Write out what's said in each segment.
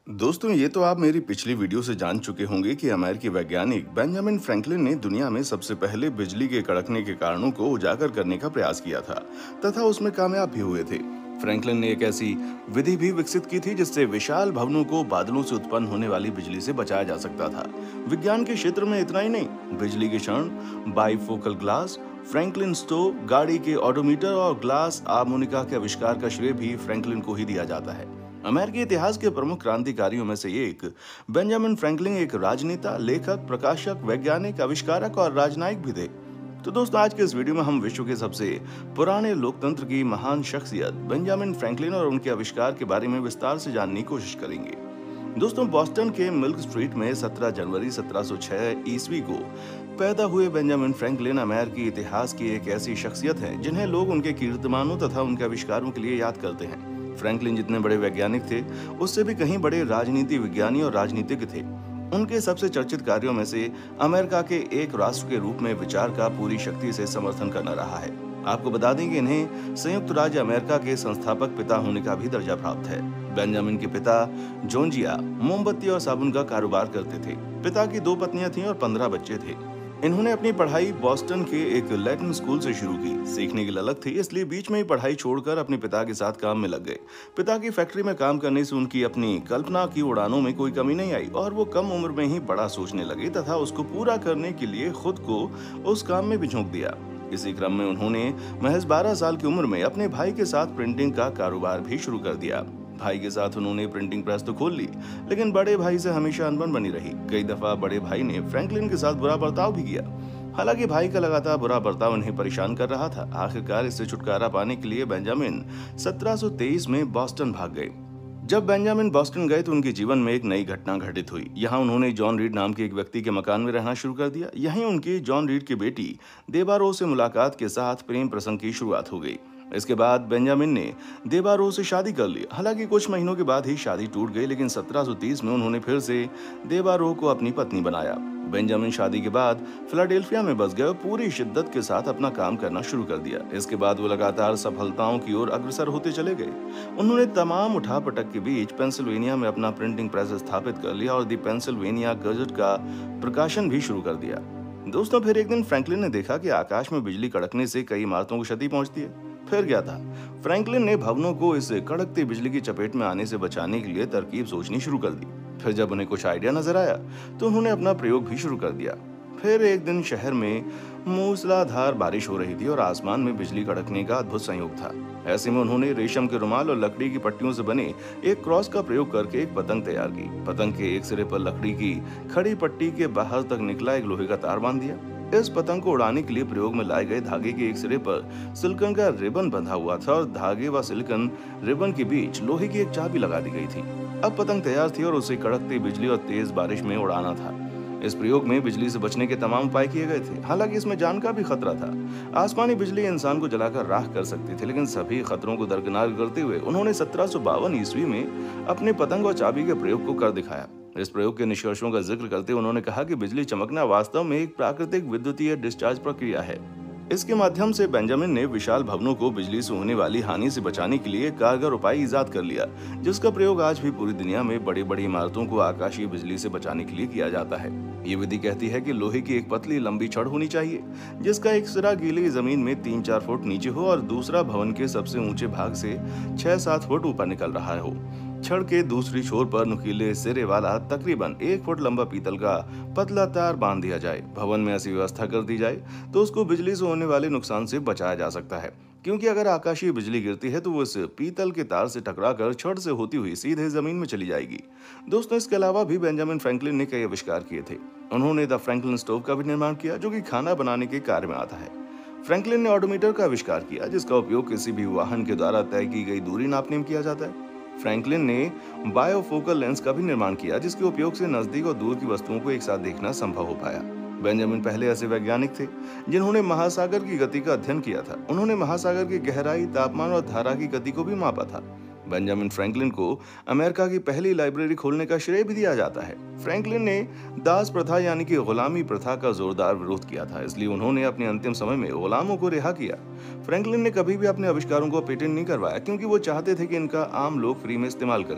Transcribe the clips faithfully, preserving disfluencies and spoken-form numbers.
दोस्तों, ये तो आप मेरी पिछली वीडियो से जान चुके होंगे कि अमेरिकी वैज्ञानिक बेंजामिन फ्रैंकलिन ने दुनिया में सबसे पहले बिजली के कड़कने के कारणों को उजागर करने का प्रयास किया था तथा उसमें कामयाब भी हुए थे। फ्रैंकलिन ने एक ऐसी विधि भी विकसित की थी जिससे विशाल भवनों को बादलों से उत्पन्न होने वाली बिजली से बचाया जा सकता था। विज्ञान के क्षेत्र में इतना ही नहीं, बिजली के क्षण, बाइफोकल ग्लास, फ्रैंकलिन स्टोव, गाड़ी के ऑडोमीटर और ग्लास हार्मोनिका के आविष्कार का श्रेय भी फ्रैंकलिन को ही दिया जाता है। अमेरिकी इतिहास के प्रमुख क्रांतिकारियों में से एक बेंजामिन फ्रैंकलिन एक राजनेता, लेखक, प्रकाशक, वैज्ञानिक, आविष्कारक और राजनयिक भी थे। तो दोस्तों, आज के इस वीडियो में हम विश्व के सबसे पुराने लोकतंत्र की महान शख्सियत बेंजामिन फ्रैंकलिन और उनके आविष्कार के बारे में विस्तार से जानने की कोशिश करेंगे। दोस्तों, बॉस्टन के मिल्क स्ट्रीट में सत्रह जनवरी सत्रह सौ छह ईस्वी को पैदा हुए बेंजामिन फ्रैंकलिन अमेरिकी इतिहास की एक ऐसी शख्सियत है जिन्हें लोग उनके कीर्तिमानों तथा उनके आविष्कारों के लिए याद करते हैं। फ्रैंकलिन जितने बड़े वैज्ञानिक थे, उससे भी कहीं बड़े राजनीति विज्ञानी और राजनीतिज्ञ थे। उनके सबसे चर्चित कार्यों में से अमेरिका के एक राष्ट्र के रूप में विचार का पूरी शक्ति से समर्थन करना रहा है। आपको बता दें कि इन्हें संयुक्त राज्य अमेरिका के संस्थापक पिता होने का भी दर्जा प्राप्त है। बेंजामिन के पिता जोंजिया मोमबत्ती और साबुन का कारोबार करते थे। पिता की दो पत्नियां थीं और पंद्रह बच्चे थे। इन्होंने अपनी पढ़ाई बॉस्टन के एक लैटिन स्कूल से शुरू की। सीखने की ललक थी, इसलिए बीच में ही पढ़ाई छोड़कर अपने पिता के साथ काम में लग गए। पिता की फैक्ट्री में काम करने से उनकी अपनी कल्पना की उड़ानों में कोई कमी नहीं आई और वो कम उम्र में ही बड़ा सोचने लगे तथा उसको पूरा करने के लिए खुद को उस काम में भी झोंक दिया। इसी क्रम में उन्होंने महज बारह साल की उम्र में अपने भाई के साथ प्रिंटिंग का कारोबार भी शुरू कर दिया। भाई के साथ उन्होंने प्रिंटिंग प्रेस तो खोल ली, लेकिन बड़े भाई से हमेशा अनबन बनी रही। कई दफा बड़े भाई ने फ्रैंकलिन के साथ बुरा बर्ताव भी किया। हालांकि भाई का लगातार बुरा बर्ताव उन्हें परेशान कर रहा था। आखिरकार इससे छुटकारा पाने के लिए बेंजामिन सत्रह सौ तेईस में बॉस्टन भाग गए। जब बेंजामिन बॉस्टन गए तो उनके जीवन में एक नई घटना घटित हुई। यहाँ उन्होंने जॉन रीड नाम के एक व्यक्ति के मकान में रहना शुरू कर दिया। यहीं उनकी जॉन रीड की बेटी देबारो से मुलाकात के साथ प्रेम प्रसंग की शुरुआत हो गई। इसके बाद बेंजामिन ने देबारो से शादी कर ली। हालांकि कुछ महीनों के बाद ही शादी टूट गई, लेकिन सत्रह सौ तीस में उन्होंने फिर से देबारो को अपनी पत्नी बनाया। बेंजामिन शादी के बाद फिलाडेल्फिया में बस गए और पूरी शिद्दत के साथ अपना काम करना शुरू कर दिया। इसके बाद वो लगातार सफलताओं की ओर अग्रसर होते चले गए। उन्होंने तमाम उठापटक के बीच पेंसिल्वेनिया में अपना प्रिंटिंग प्रेस स्थापित कर लिया और दी पेंसिल्वेनिया गजट का प्रकाशन भी शुरू कर दिया। दोस्तों, फिर एक दिन फ्रैंकलिन ने देखा कि आकाश में बिजली कड़कने से कई इमारतों को क्षति पहुंचती है। फिर क्या था, फ्रैंकलिन ने भवनों को इस कड़कती बिजली की चपेट में आने से बचाने के लिए तरकीब सोचनी शुरू कर दी। फिर जब उन्हें कुछ आइडिया नजर आया तो उन्होंने अपना प्रयोग भी शुरू कर दिया। फिर एक दिन शहर में मूसलाधार बारिश हो रही थी और आसमान में बिजली कड़कने का अद्भुत संयोग था। ऐसे में उन्होंने रेशम के रुमाल और लकड़ी की पट्टियों से बने एक क्रॉस का प्रयोग करके एक पतंग तैयार की। पतंग के एक सिरे पर लकड़ी की खड़ी पट्टी के बाहर तक निकला एक लोहे का तार बांध दिया। इस पतंग को उड़ाने के लिए प्रयोग में लाए गए धागे के एक सिरे पर सिलिकॉन का रिबन बंधा हुआ था और धागे व सिलिकॉन रिबन के बीच लोहे की एक चाबी लगा दी गई थी। अब पतंग तैयार थी और उसे कड़कती बिजली और तेज बारिश में उड़ाना था। इस प्रयोग में बिजली से बचने के तमाम उपाय किए गए थे। हालांकि इसमें जान का भी खतरा था। आसमानी बिजली इंसान को जलाकर राख कर सकती थी, लेकिन सभी खतरों को दरकिनार करते हुए उन्होंने सत्रह सौ बावन ईस्वी में अपने पतंग और चाबी के प्रयोग को कर दिखाया। इस प्रयोग के निष्कर्षों का जिक्र करते उन्होंने कहा कि बिजली चमकना वास्तव में एक प्राकृतिक विद्युतीय डिस्चार्ज प्रक्रिया है। इसके माध्यम से बेंजामिन ने विशाल भवनों को बिजली से होने वाली हानि से बचाने के लिए कारगर उपाय इजाद कर लिया, जिसका प्रयोग आज भी पूरी दुनिया में बड़ी बड़ी इमारतों को आकाशीय बिजली से बचाने के लिए किया जाता है। ये विधि कहती है कि लोहे की एक पतली लंबी छड़ होनी चाहिए, जिसका एक सिरा गीली जमीन में तीन चार फुट नीचे हो और दूसरा भवन के सबसे ऊंचे भाग से छह सात फुट ऊपर निकल रहा हो। छड़ के दूसरी छोर पर नुकीले सिरे वाला तकरीबन एक फुट लंबा पीतल का पतला तार बांध दिया जाए। भवन में ऐसी व्यवस्था कर दी जाए तो उसको बिजली से होने वाले नुकसान से बचाया जा सकता है, क्योंकि अगर आकाशीय बिजली गिरती है तो वो इस पीतल के तार से टकराकर छड़ से होती हुई सीधे जमीन में चली जाएगी। दोस्तों, इसके अलावा भी बेंजामिन फ्रैंकलिन ने कई आविष्कार किए थे। उन्होंने द फ्रैंकलिन स्टोव का भी निर्माण किया, जो कि खाना बनाने के कार्य में आता है। फ्रैंकलिन ने ऑडोमीटर का आविष्कार किया, जिसका उपयोग किसी भी वाहन के द्वारा तय की गई दूरी नापने में किया जाता है। फ्रैंकलिन ने बायोफोकल लेंस का भी निर्माण किया, जिसके उपयोग से नजदीक और दूर की वस्तुओं को एक साथ देखना संभव हो पाया। बेंजामिन पहले ऐसे वैज्ञानिक थे जिन्होंने महासागर की गति का अध्ययन किया था। उन्होंने महासागर की गहराई, तापमान और धारा की गति को भी मापा था। बेंजामिन फ्रैंकलिन को अमेरिका की पहली लाइब्रेरी खोलने का श्रेय भी दिया जाता है। फ्रैंकलिन ने दास प्रथा यानी कि गुलामी प्रथा का जोरदार विरोध किया था, इसलिए उन्होंने अपने अंतिम समय में गुलामों को रिहा किया। फ्रैंकलिन ने कभी भी अपने आविष्कारों को पेटेंट नहीं करवाया, क्योंकि वो चाहते थे कि इनका आम लोग फ्री में इस्तेमाल करें।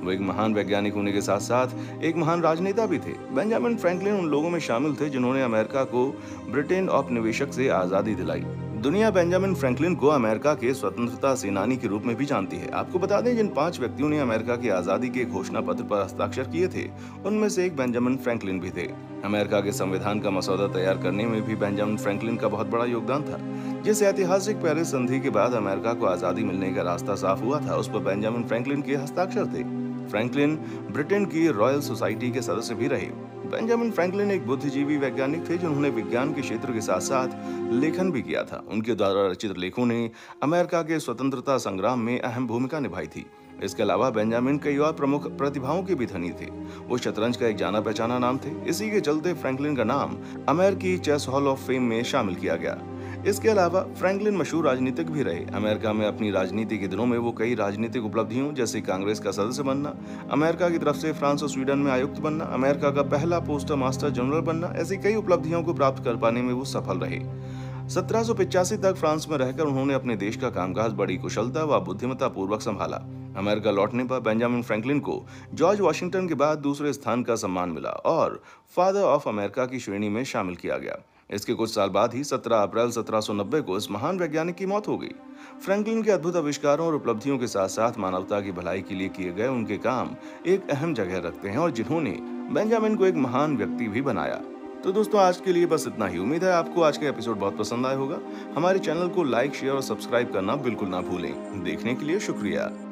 वो एक महान वैज्ञानिक होने के साथ साथ एक महान राजनेता भी थे। बेंजामिन फ्रैंकलिन उन लोगों में शामिल थे जिन्होंने अमेरिका को ब्रिटेन औपनिवेशक से आजादी दिलाई। दुनिया बेंजामिन फ्रैंकलिन को अमेरिका के स्वतंत्रता सेनानी के रूप में भी जानती है। आपको बता दें, जिन पांच व्यक्तियों ने अमेरिका की आजादी के घोषणा पत्र पर हस्ताक्षर किए थे, उनमें से एक बेंजामिन फ्रैंकलिन भी थे। अमेरिका के संविधान का मसौदा तैयार करने में भी बेंजामिन फ्रैंकलिन का बहुत बड़ा योगदान था। जिस ऐतिहासिक पेरिस संधि के बाद अमेरिका को आजादी मिलने का रास्ता साफ हुआ था, उस पर बेंजामिन फ्रैंकलिन के हस्ताक्षर थे। फ्रैंकलिन ब्रिटेन की रॉयल सोसाइटी के सदस्य भी रहे। बेंजामिन फ्रैंकलिन एक बुद्धिजीवी वैज्ञानिक थे जिन्होंने विज्ञान के क्षेत्र के साथ साथ लेखन भी किया था। उनके द्वारा रचित लेखों ने अमेरिका के स्वतंत्रता संग्राम में अहम भूमिका निभाई थी। इसके अलावा बेंजामिन कई और प्रमुख प्रतिभाओं के भी धनी थे। वो शतरंज का एक जाना पहचाना नाम थे। इसी के चलते फ्रैंकलिन का नाम अमेरिकी चेस हॉल ऑफ फेम में शामिल किया गया। इसके अलावा फ्रैंकलिन मशहूर राजनीतिक भी रहे। अमेरिका में अपनी राजनीति के दिनों में वो कई राजनीतिक उपलब्धियों जैसे कांग्रेस का सदस्य बनना, अमेरिका की तरफ से फ्रांस और स्वीडन में आयुक्त बनना, अमेरिका का पहला पोस्टर मास्टर जनरल बनना, ऐसी कई उपलब्धियों को प्राप्त कर पाने में वो सफल रहे। सत्रह सौ पिचासी तक फ्रांस में रहकर उन्होंने अपने देश का कामकाज बड़ी कुशलता व बुद्धिमत्ता पूर्वक संभाला। अमेरिका लौटने पर बेंजामिन फ्रैंकलिन को जॉर्ज वाशिंगटन के बाद दूसरे स्थान का सम्मान मिला और फादर ऑफ अमेरिका की श्रेणी में शामिल किया गया। इसके कुछ साल बाद ही सत्रह अप्रैल सत्रह सौ नब्बे को इस महान वैज्ञानिक की मौत हो गई। फ्रैंकलिन के अद्भुत आविष्कारों और उपलब्धियों के साथ साथ मानवता की भलाई के लिए किए गए उनके काम एक अहम जगह रखते हैं और जिन्होंने बेंजामिन को एक महान व्यक्ति भी बनाया। तो दोस्तों, आज के लिए बस इतना ही। उम्मीद है आपको आज का एपिसोड बहुत पसंद आया होगा। हमारे चैनल को लाइक, शेयर और सब्सक्राइब करना बिल्कुल ना भूलें। देखने के लिए शुक्रिया।